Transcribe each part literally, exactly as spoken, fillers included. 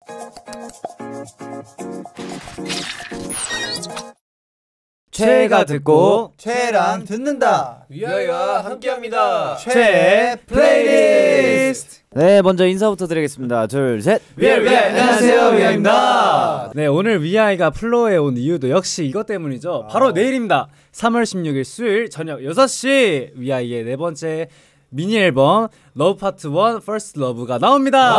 최애가 듣고 최애랑 듣는다. 위아이가 함께합니다. 최애 플레이리스트. 네, 먼저 인사부터 드리겠습니다. 둘, 셋. 위아이 위아이 안녕하세요 위아이입니다. 네, 오늘 위아이가 플로어에 온 이유도 역시 이것 때문이죠. 아. 바로 내일입니다. 삼월 십육일 수요일 저녁 여섯 시 위아이의 네 번째 미니 앨범 러브 파트 원 퍼스트 러브가 나옵니다.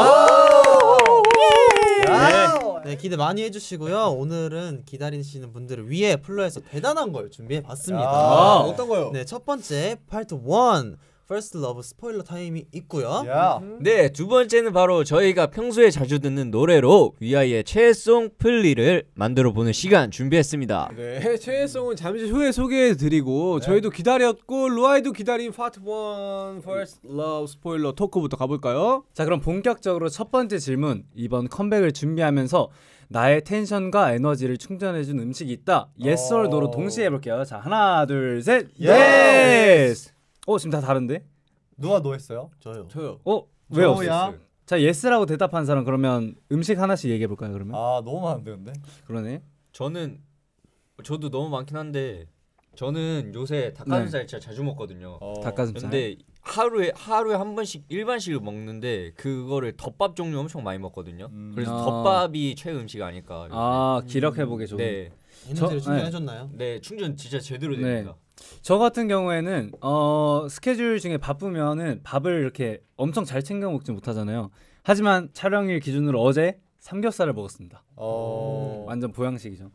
네, 기대 많이 해주시고요. 오늘은 기다리시는 분들을 위해 플로에서 대단한 걸 준비해봤습니다. 아, 어떤 거요? 네, 첫 번째 파트 원 First Love 스포일러 타임이 있고요. 야. 네, 두 번째는 바로 저희가 평소에 자주 듣는 노래로 위아이의 최애송 플리를 만들어보는 시간 준비했습니다. 네, 최애송은 잠시 후에 소개해드리고 네. 저희도 기다렸고 루아이도 기다린 파트 원 First Love 스포일러 토크부터 가볼까요? 자, 그럼 본격적으로 첫 번째 질문. 이번 컴백을 준비하면서 나의 텐션과 에너지를 충전해준 음식이 있다. Yes or No로 동시에 해볼게요. 자, 하나 둘 셋. Yes! 어, 지금 다 다른데? 누가 너 했어요? 저요. 저요. 어? 왜 저야? 없었어요? 자, 예스라고 대답한 사람 그러면 음식 하나씩 얘기해 볼까요, 그러면? 아, 너무 많은데 근데. 그러네. 저는 저도 너무 많긴 한데 저는 요새 닭가슴살 네. 진짜 자주 먹거든요. 어. 닭가슴살. 근데 하루에 하루에 한 번씩 일반식을 먹는데 그거를 덮밥 종류 엄청 많이 먹거든요. 음. 그래서 아. 덮밥이 최애 음식 아닐까. 요새. 아, 기력 회복에 좋은. 네. 에너지를 저- 충전해줬나요? 네, 충전 진짜 제대로 네. 됩니다. 저 같은 경우에는 어, 스케줄 중에 바쁘면은 밥을 이렇게 엄청 잘 챙겨 먹지 못하잖아요. 하지만 촬영일 기준으로 어제 삼겹살을 먹었습니다. 어. 완전 보양식이죠.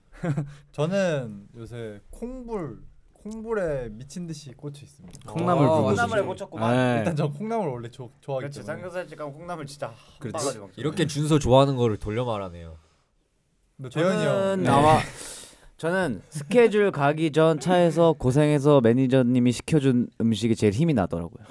저는 요새 콩불 콩불에 미친 듯이 꽂혀 있습니다. 콩나물 아, 불고기. 콩나물에 꽂혔구만. 네. 일단 저 콩나물 원래 조, 좋아하기 그렇지, 때문에. 삼겹살집 가면 콩나물 진짜 한 그렇지. 바가지 먹죠. 이렇게 준서 좋아하는 거를 돌려 말하네요. 근데 재현이 형. 저는 아마 저는 스케줄 가기 전 차에서 고생해서 매니저님이 시켜준 음식이 제일 힘이 나더라고요.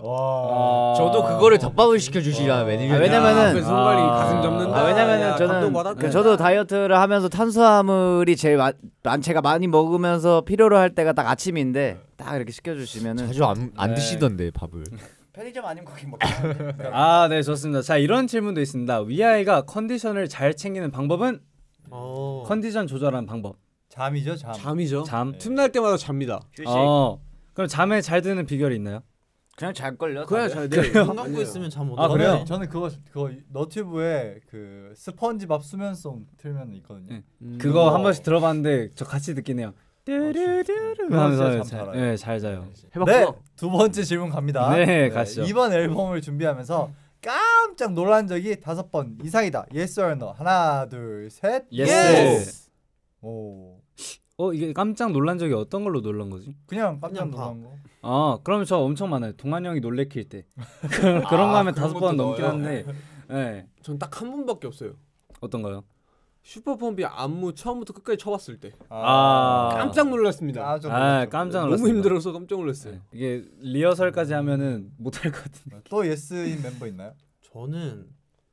와. 저도 그거를 덮밥을 시켜주시라 매니저. 아, 왜냐면은 그 손발이 아. 가슴 접는다. 아, 왜냐면은 야, 저는 감동받았다. 그 저도 다이어트를 하면서 탄수화물이 제일 마, 만 제가 많이 먹으면서 필요로 할 때가 딱 아침인데 딱 이렇게 시켜주시면은 자주 안, 안 네. 드시던데 밥을. 편의점 아니면 거기 먹긴 아, 네, 좋습니다. 자, 이런 질문도 있습니다. 위아이가 컨디션을 잘 챙기는 방법은? 어. 컨디션 조절하는 방법. 잠이죠, 잠. 잠이죠. 잠. 틈날 때마다 잡니다. 휴식. 어. 그럼 잠에 잘 드는 비결이 있나요? 그냥 잘 걸려. 그냥 다들. 잘 돼요. 눈 감고 있으면 잠 못 아, 오네. 그래요? 저는 그거 그거 너튜브에 그 스펀지밥 수면송 틀면 있거든요. 네. 음. 그거 그거- 한 번씩 들어봤는데 저 같이 듣긴 해요. 뚜루루루 그거 하면서 진짜 잠 잘, 잘 네, 잘 자요. 네, 두 번째 질문 갑니다. 네, 가시죠. 이번 앨범을 준비하면서 깜짝 놀란 적이 다섯 번 이상이다. Yes or No. 하나, 둘, 셋. Yes. 오, 어, 이게 깜짝 놀란 적이 어떤 걸로 놀란 거지? 그냥 깜짝 그냥 봐. 놀란 거. 아, 그럼 저 엄청 많아요. 동환 형이 놀래킬 때. 그런 그런 거 하면 그런 다섯 번 것도 넘긴 넣어요? 한데. 네. 전 딱 한 번밖에 없어요. 어떤 거요? 슈퍼펌피 안무 처음부터 끝까지 쳐봤을 때 아. 깜짝 놀랐습니다. 깜짝 아, 놀랐죠. 깜짝 너무 놀랐습니다. 힘들어서 깜짝 놀랐어요. 네. 이게 리허설까지 하면은 못할 것 같은데. 또 예스인 멤버 있나요? 저는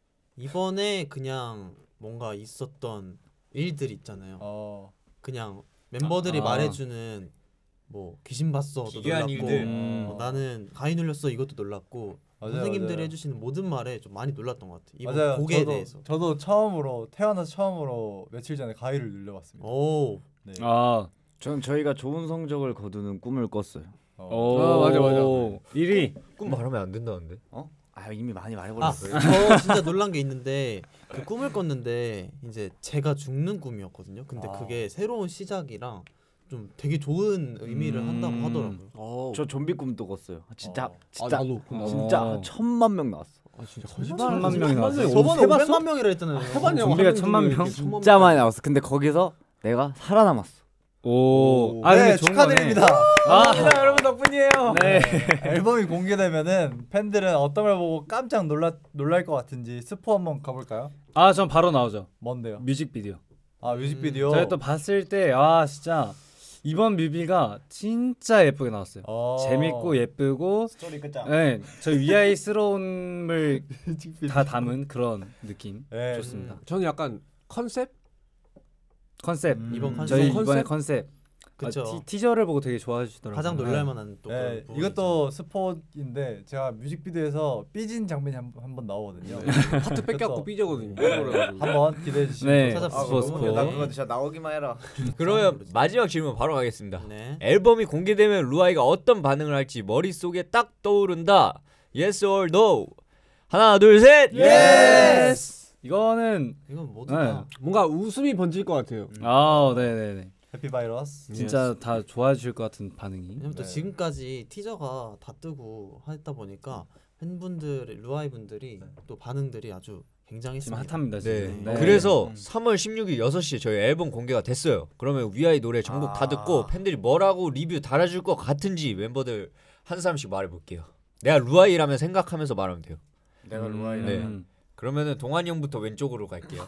이번에 그냥 뭔가 있었던 일들 있잖아요. 어. 그냥 멤버들이 아. 말해주는 뭐 귀신 봤어도 기괴한 놀랐고 일들. 음. 어, 나는 가위 눌렸어 이것도 놀랐고 맞아요, 선생님들이 맞아요. 해주시는 모든 말에 좀 많이 놀랐던 것 같아요. 이번 맞아요. 곡에 저도, 대해서. 저도 처음으로 태어나서 처음으로 며칠 전에 가위를 눌려봤습니다. 오. 네. 아. 전 저희가 좋은 성적을 거두는 꿈을 꿨어요. 어. 오. 아, 맞아, 맞아. 일 위. 꿈 말하면 안 된다는데. 아, 이미 많이 아, 말해버렸어요. 저 진짜 놀란 게 있는데 그 꿈을 꿨는데 이제 제가 죽는 꿈이었거든요. 근데 아. 그게 새로운 시작이랑 좀 되게 좋은 의미를 음. 한다고 하더라고요. 어. 저 좀비 꿈도 꿨어요. 진짜 어. 진짜 아, 나도. 나도. 진짜 어. 천만 명 나왔어. 아 진짜 천만 명이 나왔어요. 저번에 해봤어? 오백만 명이라 했잖아요. 해봤냐고. 좀비가 하는 천만 중에 명? 이렇게 천만 진짜 명. 많이 나왔어. 근데 거기서 내가 살아남았어. 오. 아, 네, 근데 좋은 축하드립니다. 거네. 아, 여러분 덕분이에요. 네. 앨범이 공개되면은 팬들은 어떤 걸 보고 깜짝 놀라 놀랄 것 같은지 스포 한번 가볼까요? 아, 전 바로 나오죠. 뭔데요? 뮤직비디오. 아 뮤직비디오. 저희 또 봤을 때 아, 진짜 이번 뮤비가 진짜 예쁘게 나왔어요. 어. 재밌고 예쁘고 스토리 끝장. 네, 저희 위아이스러움을 다 담은 그런 느낌. 네. 좋습니다. 저는 약간 컨셉 컨셉. 음. 이번 컨셉. 저희 컨셉? 이번에 컨셉 그쵸. 티, 티저를 보고 되게 좋아하시더라고요. 가장 놀랄만한 또 그런 네, 부분이죠. 이것도 스포인데 제가 뮤직비디오에서 삐진 장면이 한번 나오거든요. 파트 뺏겨갖고 삐져거든요. 한번 기대해 주시면 네. 찾아보세요. 스포 스포. 나 그거 진짜 나오기만 해라. 그러면 마지막 질문 바로 가겠습니다. 네. 앨범이 공개되면 루아이가 어떤 반응을 할지 머릿속에 딱 떠오른다. Yes or no. 하나 둘 셋. 예스. 이거는 이건 모두 다 뭔가 웃음이 번질 것 같아요. 아, 네, 네, 네. 해피 바이러스. 진짜 다 좋아해 주실 것 같은 반응이. 왜냐면 또 네. 지금까지 티저가 다 뜨고 했다 보니까 팬분들, 루아이 분들이 또 반응들이 아주 지금 굉장했습니다. 핫합니다, 네. 지금. 네. 그래서 음. 삼월 십육일 여섯 시에 저희 앨범 공개가 됐어요. 그러면 위아이 노래 전곡 다 아. 듣고 팬들이 뭐라고 리뷰 달아줄 것 같은지 멤버들 한 사람씩 말해볼게요. 내가 루아이라면 생각하면서 말하면 돼요. 내가 루아이. 네. 음. 그러면은 동환이 형부터 왼쪽으로 갈게요.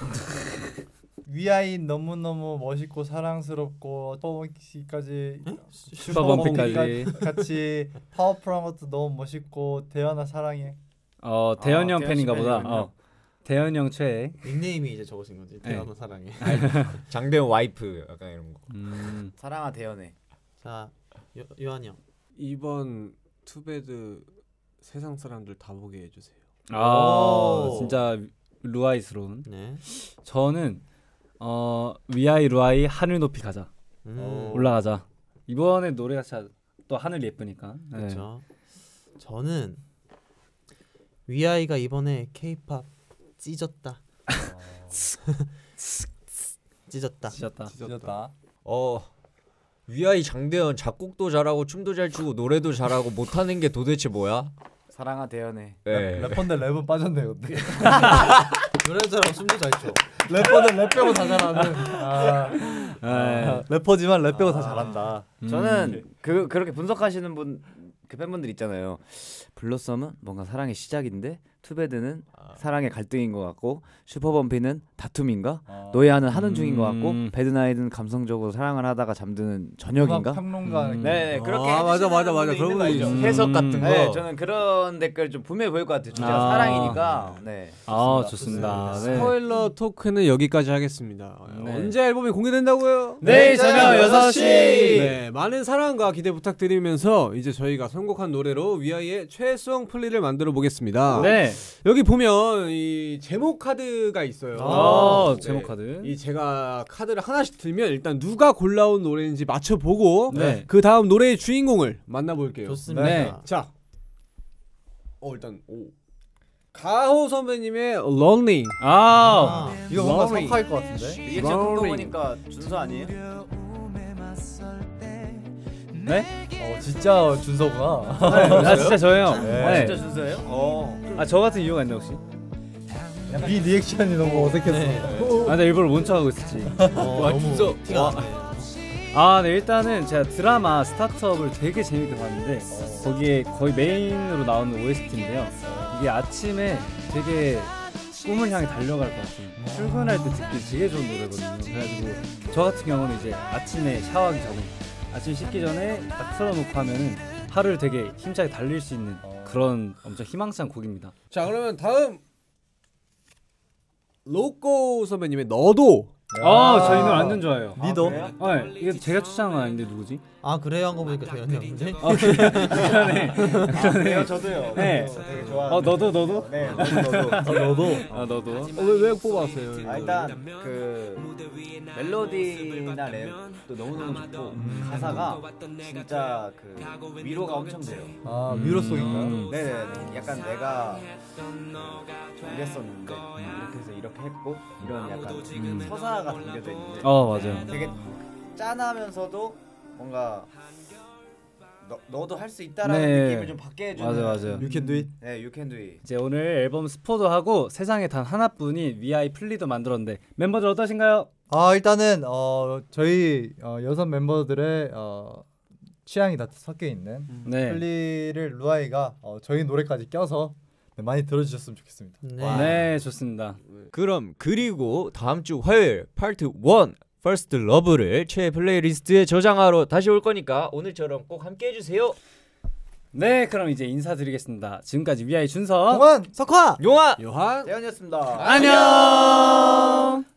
위아이 너무 너무 멋있고 사랑스럽고 슈퍼범피까지 슈퍼범피까지. 같이 파워풀한 것도 너무 멋있고 대현아 사랑해. 어, 대현 아, 형 대현 팬인가 씨 보다. 팬이군요. 어. 대현 형 최애. 닉네임이 이제 적으신 거지. 네. 대현아 사랑해. 장대현 와이프 약간 이런 거. 음. 사랑아 대연해. 자, 요, 요한이 형. 이번 투베드 세상 사람들 다 보게 해주세요. 아, 오. 진짜 루아이스러운. 네. 저는 어, 위아이 루아이 하늘 높이 가자. 음. 올라가자. 이번에 노래가 진짜 또 하늘 예쁘니까. 네. 그렇죠. 저는 위아이가 이번에 K-팝 찢었다. 찢었다. 찢었다. 찢었다. 어 위아이 장대현 작곡도 잘하고 춤도 잘 추고 노래도 잘하고 못하는 게 도대체 뭐야? 사랑아 대연해. 네. 래퍼인데 랩은 빠졌네요. 근데. 노래도 잘하고 춤도 잘 춰. 래퍼는 랩 빼고 다 잘하는. 아, 네. 아, 래퍼지만 랩 빼고 다 잘한다. 저는 그 그렇게 분석하시는 분 그 팬분들 있잖아요. 블러썸은 뭔가 사랑의 시작인데 투베드는 사랑의 갈등인 것 같고 슈퍼범피는 다툼인가 노예하는 하는 중인 것 같고 음. 배드나잇은 감성적으로 사랑을 하다가 잠드는 저녁인가. 평론가. 음. 네, 그렇게 아, 맞아, 해주시는 맞아, 맞아. 분도 그런 있는 거 분도 알죠? 있어. 해석 음. 같은 거. 네, 저는 그런 댓글 좀 분명히 보일 것 같아요. 주제가 아. 사랑이니까. 네. 아, 좋습니다. 네. 스포일러 토크는 여기까지 하겠습니다. 네. 언제 앨범이 공개된다고요? 내일 저녁 여섯 시. 네, 많은 사랑과 기대 부탁드리면서 이제 저희가 선곡한 노래로 위아이의 최애송 플리를 만들어 보겠습니다. 네. 여기 보면 이 제목 카드가 있어요. 아, 네. 제목 카드. 이 제가 카드를 하나씩 들면 일단 누가 골라온 노래인지 맞춰보고 네. 그 다음 노래의 주인공을 만나볼게요. 좋습니다. 네. 자, 어 일단 오 가호 선배님의 Lonely. 아. 아, 이거 뭔가 Lonely. 석화일 것 같은데. 리액션 큰거 Rolling. 보니까 준서 아니에요? 네? 어 진짜 준서구나. 아, 진짜 저예요. 네. 아, 네. 진짜 준서예요? 어. 아, 저 같은 이유가 있나 혹시? 네 리액션이 너무 어색했어. 아, 나 일부러 못 척하고 있었지. 어, 와, 너무 진짜. 티가 와. 나네. 아, 네, 일단은 제가 드라마 스타트업을 되게 재밌게 봤는데 거기에 거의 메인으로 나오는 오에스티인데요. 이게 아침에 되게 꿈을 향해 달려갈 것 같은 출근할 때 듣기 되게 좋은 노래거든요. 그래가지고 저 같은 경우는 이제 아침에 샤워하기 전에 아침 씻기 전에 딱 틀어놓고 하면은 하루를 되게 힘차게 달릴 수 있는 그런 엄청 희망찬 곡입니다. 자, 그러면 다음 로꼬 선배님의 너도. 아, 저 이 노래 완전 좋아해요. 니도? 아, 네. 이게 제가 추천한 건 아닌데 누구지? 아 그래요 한 거 보니까 대현이 형인데. 아, 그래. 그러네. 네, 저도요. 네. 되게 좋아. 어, 너도 너도? 네, 너도 너도. 너도. 아, 너도. 어, 왜, 왜 뽑았어요? 아, 일단 그 멜로디나 랩도 너무너무 좋고 가사가 진짜 그 위로가 엄청 돼요. 아 위로송인가요? 네네네. 약간 내가 이랬었는데 이렇게 해서 이렇게 했고 이런 약간 서사가 담겨져 있는데 어, 맞아요. 되게 짠하면서도 뭔가 너, 너도 할 수 있다라는 네. 느낌을 좀 받게 해주는. 맞아요, 맞아요. You can do it. 네, you can do it. 이제 오늘 앨범 스포도 하고 세상에 단 하나뿐인 위아이 플리도 만들었는데 멤버들 어떠신가요? 아 일단은 어 저희 어, 여섯 멤버들의 어, 취향이 다 섞여 있는 네. 플리를 루아이가 어, 저희 노래까지 껴서 네, 많이 들어주셨으면 좋겠습니다. 네. 네, 좋습니다. 그럼 그리고 다음 주 화요일 파트 일 First Love를 최애 플레이리스트에 저장하러 다시 올 거니까 오늘처럼 꼭 함께 해주세요. 네, 그럼 이제 인사드리겠습니다. 지금까지 위아이 준서. 동원 석화 아! 용아 요한 대현이었습니다. 안녕.